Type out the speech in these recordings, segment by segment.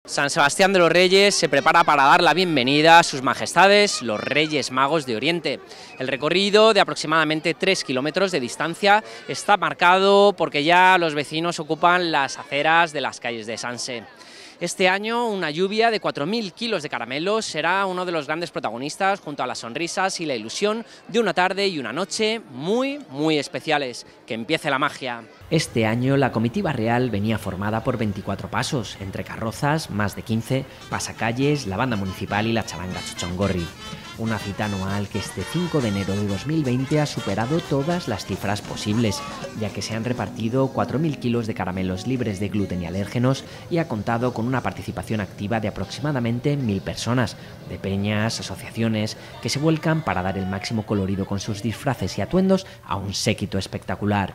San Sebastián de los Reyes se prepara para dar la bienvenida a sus majestades, los Reyes Magos de Oriente. El recorrido, de aproximadamente 3 kilómetros de distancia, está marcado porque ya los vecinos ocupan las aceras de las calles de Sanse. Este año, una lluvia de 4.000 kilos de caramelos será uno de los grandes protagonistas, junto a las sonrisas y la ilusión de una tarde y una noche muy especiales. Que empiece la magia. Este año la comitiva real venía formada por 24 pasos, entre carrozas, más de 15, pasacalles, la banda municipal y la charanga Chochongorri. Una cita anual que este 5 de enero de 2020 ha superado todas las cifras posibles, ya que se han repartido 4.000 kilos de caramelos libres de gluten y alérgenos y ha contado con una participación activa de aproximadamente 1.000 personas, de peñas, asociaciones, que se vuelcan para dar el máximo colorido con sus disfraces y atuendos a un séquito espectacular.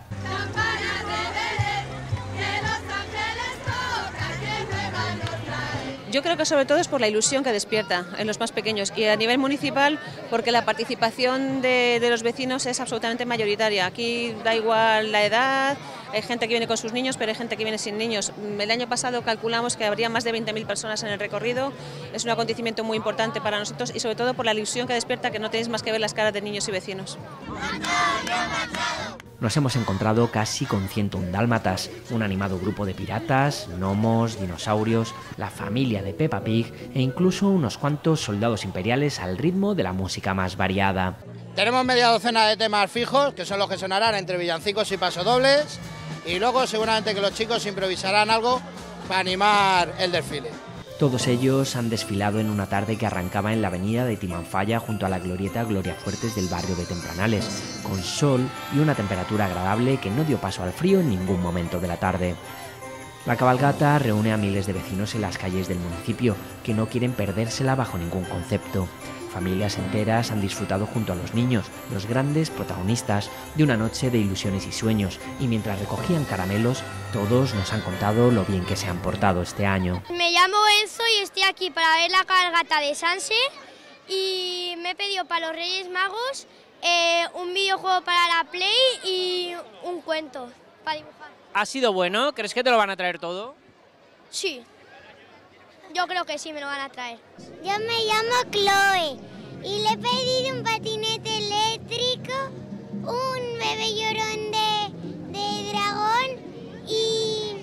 Yo creo que sobre todo es por la ilusión que despierta en los más pequeños y a nivel municipal porque la participación de los vecinos es absolutamente mayoritaria. Aquí da igual la edad, hay gente que viene con sus niños, pero hay gente que viene sin niños. El año pasado calculamos que habría más de 20.000 personas en el recorrido. Es un acontecimiento muy importante para nosotros y sobre todo por la ilusión que despierta, que no tenéis más que ver las caras de niños y vecinos. Nos hemos encontrado casi con 101 dálmatas, un animado grupo de piratas, gnomos, dinosaurios, la familia de Peppa Pig e incluso unos cuantos soldados imperiales al ritmo de la música más variada. Tenemos media docena de temas fijos, que son los que sonarán entre villancicos y pasodobles, y luego seguramente que los chicos improvisarán algo para animar el desfile. Todos ellos han desfilado en una tarde que arrancaba en la avenida de Timanfaya junto a la glorieta Gloria Fuertes del barrio de Tempranales, con sol y una temperatura agradable que no dio paso al frío en ningún momento de la tarde. La cabalgata reúne a miles de vecinos en las calles del municipio que no quieren perdérsela bajo ningún concepto. Familias enteras han disfrutado junto a los niños, los grandes protagonistas de una noche de ilusiones y sueños, y mientras recogían caramelos, todos nos han contado lo bien que se han portado este año. Me llamo Enzo y estoy aquí para ver la cabalgata de Sanse y me he pedido para los Reyes Magos un videojuego para la Play y un cuento para dibujar. ¿Ha sido bueno? ¿Crees que te lo van a traer todo? Sí. Yo creo que sí me lo van a traer. Yo me llamo Chloe y le he pedido un patinete eléctrico, un bebé llorón de dragón y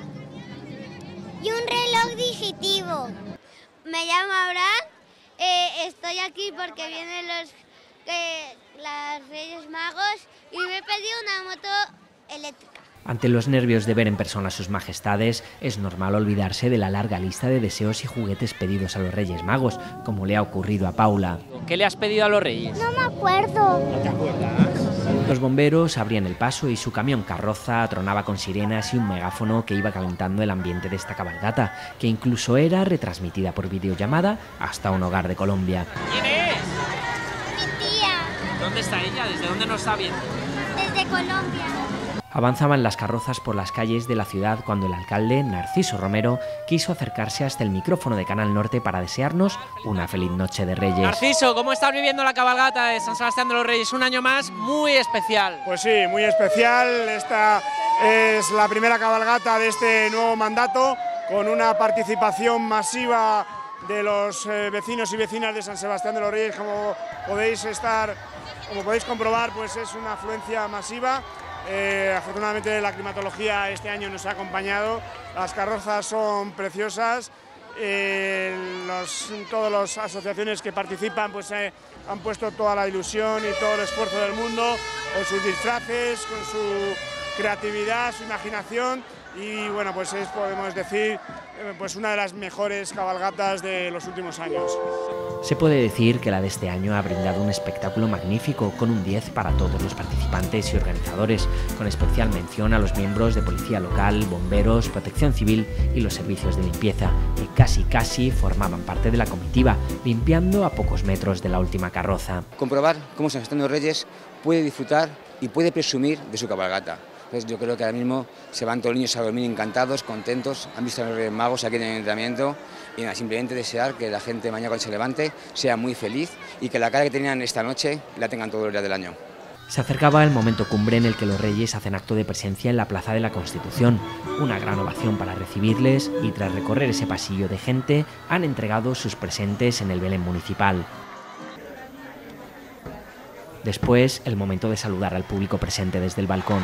un reloj digitivo. Me llamo Abraham, estoy aquí porque vienen los Reyes Magos y me he pedido una moto eléctrica. Ante los nervios de ver en persona a sus majestades, es normal olvidarse de la larga lista de deseos y juguetes pedidos a los Reyes Magos, como le ha ocurrido a Paula. ¿Qué le has pedido a los Reyes? No me acuerdo. ¿No te acuerdas? Los bomberos abrían el paso y su camión carroza tronaba con sirenas y un megáfono que iba calentando el ambiente de esta cabalgata, que incluso era retransmitida por videollamada hasta un hogar de Colombia. ¿Quién es? Mi tía, ¿Dónde está ella? ¿Desde dónde nos está viendo? desde Colombia. Avanzaban las carrozas por las calles de la ciudad cuando el alcalde, Narciso Romero, quiso acercarse hasta el micrófono de Canal Norte para desearnos una feliz noche de Reyes. Narciso, ¿cómo estás viviendo la cabalgata de San Sebastián de los Reyes? Un año más muy especial. Pues sí, muy especial. Esta es la primera cabalgata de este nuevo mandato, con una participación masiva de los vecinos y vecinas de San Sebastián de los Reyes. Como podéis comprobar, pues es una afluencia masiva. Afortunadamente la climatología este año nos ha acompañado, las carrozas son preciosas, todas las asociaciones que participan pues han puesto toda la ilusión y todo el esfuerzo del mundo con sus disfraces, con su creatividad, su imaginación y bueno, pues podemos decir pues una de las mejores cabalgatas de los últimos años. Se puede decir que la de este año ha brindado un espectáculo magnífico, con un 10 para todos los participantes y organizadores, con especial mención a los miembros de policía local, bomberos, protección civil y los servicios de limpieza, que casi formaban parte de la comitiva, limpiando a pocos metros de la última carroza. Comprobar cómo San Sebastián de los Reyes puede disfrutar y puede presumir de su cabalgata. Entonces yo creo que ahora mismo se van todos los niños a dormir encantados, contentos, han visto a los Reyes Magos aquí en el Ayuntamiento y nada, simplemente desear que la gente mañana cuando se levante sea muy feliz y que la cara que tenían esta noche la tengan todos los días del año. Se acercaba el momento cumbre en el que los Reyes hacen acto de presencia en la Plaza de la Constitución. Una gran ovación para recibirles y tras recorrer ese pasillo de gente han entregado sus presentes en el Belén municipal. Después, el momento de saludar al público presente desde el balcón.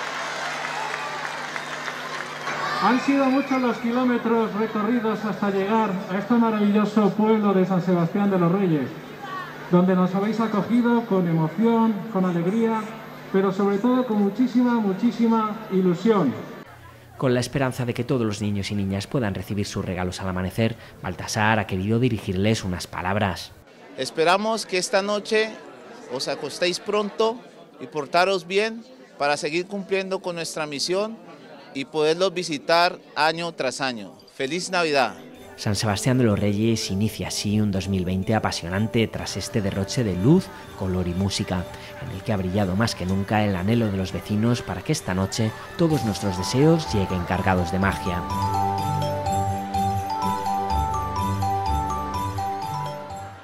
Han sido muchos los kilómetros recorridos hasta llegar a este maravilloso pueblo de San Sebastián de los Reyes, donde nos habéis acogido con emoción, con alegría, pero sobre todo con muchísima ilusión. Con la esperanza de que todos los niños y niñas puedan recibir sus regalos al amanecer, Baltasar ha querido dirigirles unas palabras. Esperamos que esta noche os acostéis pronto y portaros bien para seguir cumpliendo con nuestra misión y poderlos visitar año tras año. ¡Feliz Navidad! San Sebastián de los Reyes inicia así un 2020 apasionante tras este derroche de luz, color y música, en el que ha brillado más que nunca el anhelo de los vecinos para que esta noche todos nuestros deseos lleguen cargados de magia.